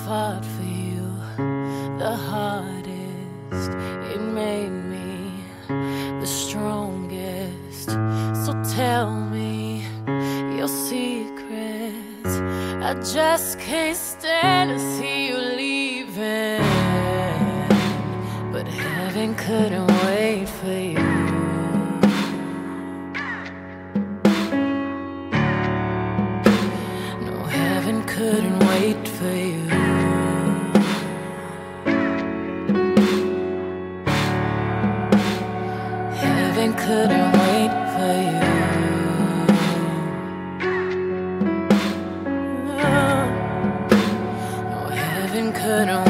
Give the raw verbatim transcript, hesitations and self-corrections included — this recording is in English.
fought for you the hardest. It made me the strongest. So tell me your secrets. I just can't stand to see you leaving, but heaven couldn't wait for you. No, heaven couldn't wait for you. Heaven couldn't wait for you. No, heaven couldn't